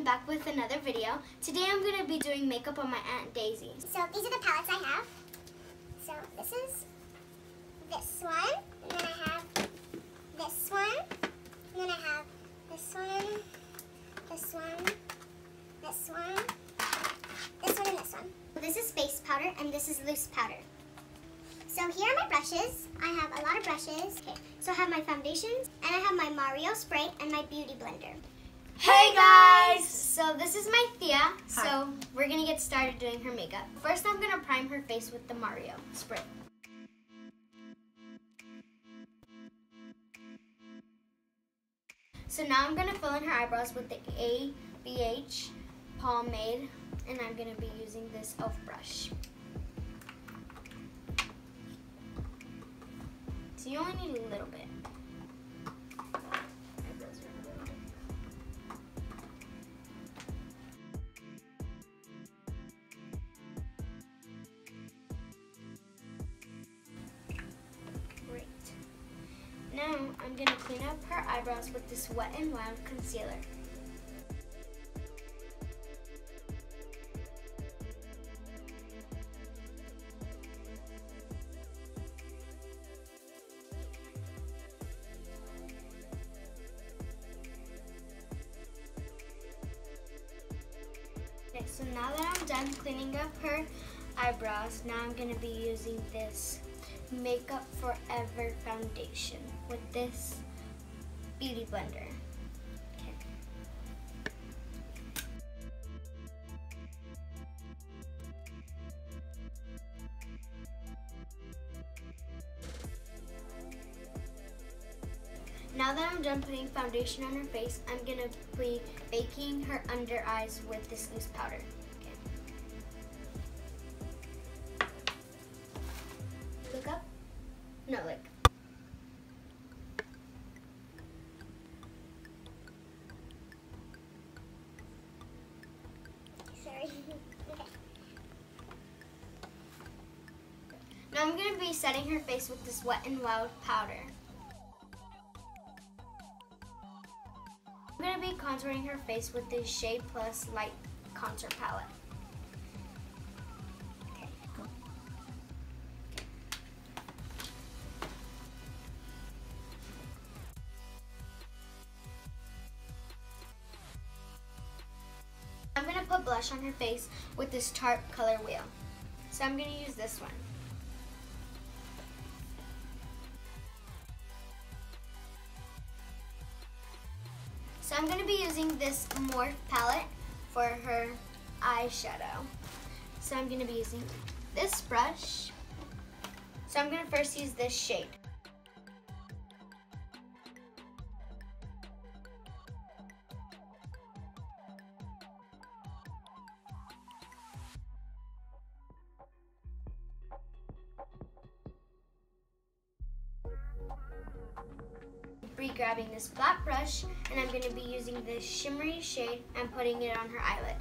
I'm back with another video. Today I'm going to be doing makeup on my Aunt Daisy. So these are the palettes I have. So this is this one, and then I have this one, and then I have this one, this one, this one, this one, and this one. This is face powder, and this is loose powder. So here are my brushes. I have a lot of brushes. Okay, so I have my foundations, and I have my Mario spray and my beauty blender. Hey guys! So this is my Thea. So we're going to get started doing her makeup. First I'm going to prime her face with the Mario spray. So now I'm going to fill in her eyebrows with the ABH pomade, and I'm going to be using this e.l.f. brush. So you only need a little bit. Great. Now I'm going to clean up her eyebrows with this Wet n Wild concealer. Okay, so now that I'm done cleaning up her eyebrows, now I'm going to be using this Makeup Forever foundation with this beauty blender. Okay. Now that I'm done putting foundation on her face, I'm going to be baking her under eyes with this loose powder. Okay. Look up. No, look. Sorry. Okay. Now I'm going to be setting her face with this Wet n Wild powder. I'm going to be contouring her face with this Shade Plus Light Contour Palette. Okay. I'm going to put blush on her face with this Tarte Color Wheel. So I'm going to use this one. So I'm going to be using this Morphe palette for her eyeshadow. So I'm going to be using this brush. So I'm going to first use this shade. Grabbing this flat brush, and I'm going to be using this shimmery shade and putting it on her eyelid.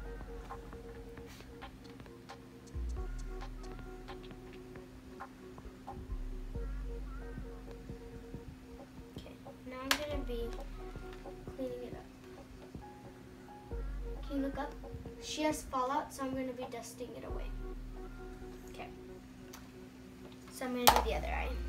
Okay, now I'm going to be cleaning it up. Can you look up? She has fallout, so I'm going to be dusting it away. Okay, so I'm going to do the other eye.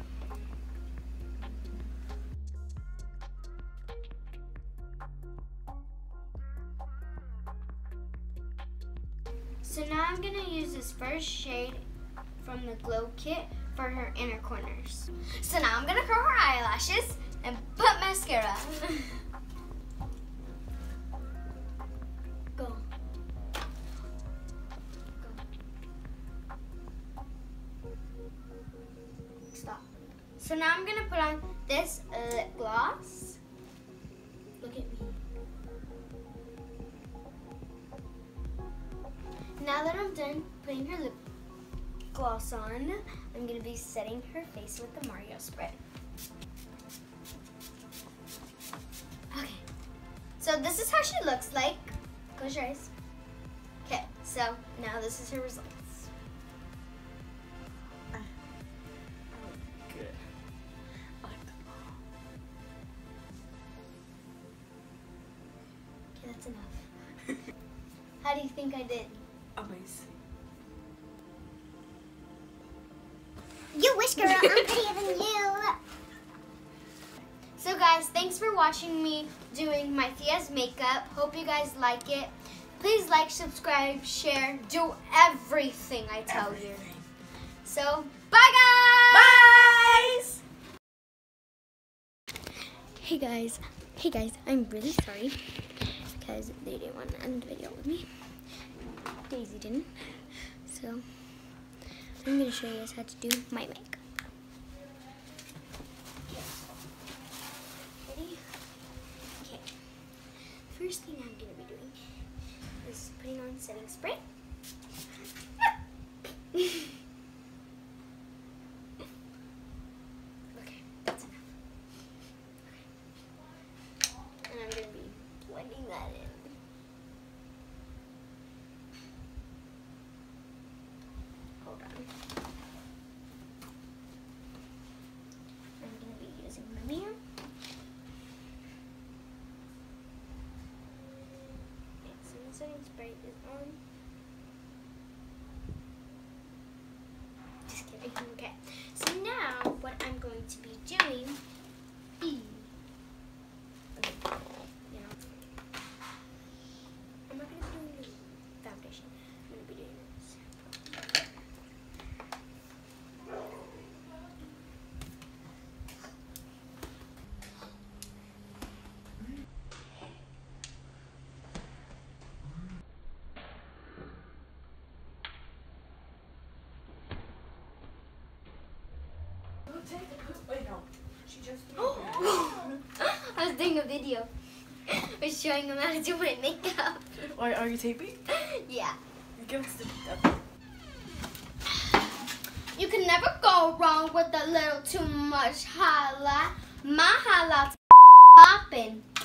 So now I'm going to use this first shade from the Glow Kit for her inner corners. So now I'm going to curl her eyelashes and put mascara. Go. Stop. So now I'm going to put on this lip gloss. Look at me. Now that I'm done putting her lip gloss on, I'm going to be setting her face with the Mario spray. Okay, so this is how she looks like. Close your eyes. Okay, so now this is her results. Good. I like that. Okay, that's enough. I did. Amazing. You wish, girl. I'm prettier than you. So guys, thanks for watching me doing my Thea's makeup. Hope you guys like it. Please like, subscribe, share, do everything I tell you. So, bye guys! Bye! Hey guys, I'm really sorry because they didn't want to end the video with me. Daisy didn't. So, I'm going to show you guys how to do my makeup. Ready? Okay. First thing I'm going to be doing is putting on setting spray. Okay, that's enough. And I'm going to be blending that in. Hold on. I'm going to be using my mirror. Okay, so the setting spray is on. Just kidding. Okay. So now what I'm going to be doing is, you know, I'm not going to be doing foundation. I'm going to be doing this. Wait, no. She just I was doing a video. I was showing them how to do my makeup. Are you taping? Yeah. Give us the You can never go wrong with a little too much highlight. My highlights popping.